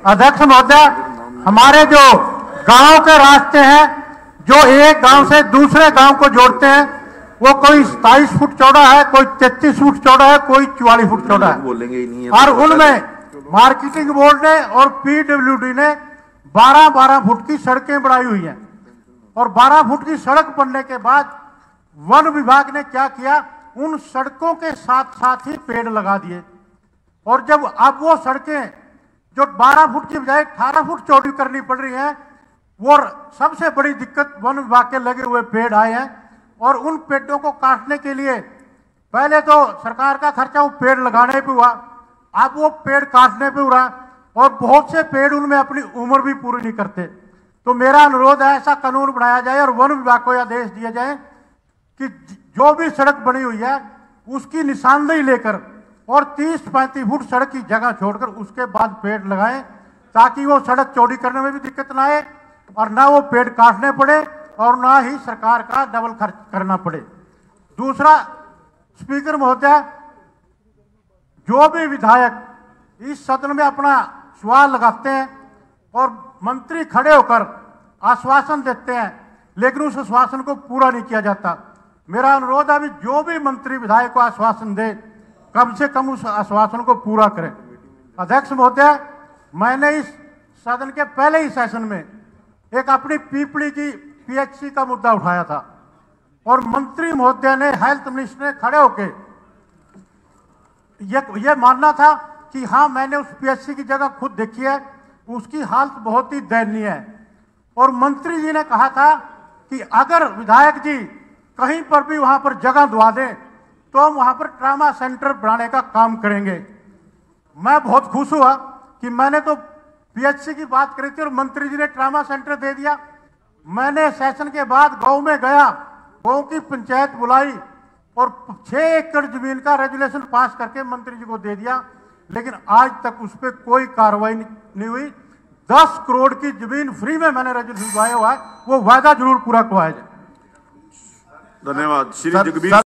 अध्यक्ष महोदय, हमारे जो गांव के रास्ते हैं जो एक गांव से दूसरे गांव को जोड़ते हैं, वो कोई 27 फुट चौड़ा है, कोई 33 फुट चौड़ा है, कोई 44 फुट चौड़ा है। और उनमें मार्केटिंग बोर्ड ने और पीडब्ल्यूडी ने 12-12 फुट की सड़कें बनाई हुई हैं। और 12 फुट की सड़क बनने के बाद वन विभाग ने क्या किया, उन सड़कों के साथ साथ ही पेड़ लगा दिए। और जब अब वो सड़कें जो 12 फुट की बजाय 18 फुट चौड़ी करनी पड़ रही हैं, वो सबसे बड़ी दिक्कत वन विभाग के लगे हुए पेड़ आए हैं। और उन पेड़ों को काटने के लिए पहले तो सरकार का खर्चा वो पेड़ लगाने पे हुआ, अब वो पेड़ काटने पे हो रहा, और बहुत से पेड़ उनमें अपनी उम्र भी पूरी नहीं करते। तो मेरा अनुरोध है, ऐसा कानून बनाया जाए और वन विभाग को आदेश दिया जाए कि जो भी सड़क बनी हुई है उसकी निशानदेही लेकर और 30-35 फुट सड़क की जगह छोड़कर उसके बाद पेड़ लगाएं, ताकि वो सड़क चौड़ी करने में भी दिक्कत ना आए और ना वो पेड़ काटने पड़े और ना ही सरकार का डबल खर्च करना पड़े। दूसरा, स्पीकर महोदय, जो भी विधायक इस सदन में अपना सवाल लगाते हैं और मंत्री खड़े होकर आश्वासन देते हैं, लेकिन उस आश्वासन को पूरा नहीं किया जाता। मेरा अनुरोध है, अभी जो भी मंत्री विधायक को आश्वासन दे, कम से कम उस आश्वासन को पूरा करें। अध्यक्ष महोदय, मैंने इस सदन के पहले ही सेशन में एक अपनी पीपली की पीएचसी का मुद्दा उठाया था और मंत्री महोदय ने, हेल्थ मिनिस्टर ने खड़े होके ये मानना था कि हाँ, मैंने उस पीएचसी की जगह खुद देखी है, उसकी हालत बहुत ही दयनीय है। और मंत्री जी ने कहा था कि अगर विधायक जी कहीं पर भी वहां पर जगह दुआ दें तो हम वहां पर ट्रामा सेंटर बनाने का काम करेंगे। मैं बहुत खुश हुआ कि मैंने तो पीएचसी की बात करी थी और मंत्री जी ने ट्रामा सेंटर दे दिया। मैंने सेशन के बाद गांव में गया, गांव की पंचायत बुलाई और 6 एकड़ जमीन का रेजुलेशन पास करके मंत्री जी को दे दिया, लेकिन आज तक उस पर कोई कार्रवाई नहीं हुई। 10 करोड़ की जमीन फ्री में मैंने रेजुलेशन दिलवाया हुआ है, वो वायदा जरूर पूरा करवाया जाए। धन्यवाद श्री जगबीर।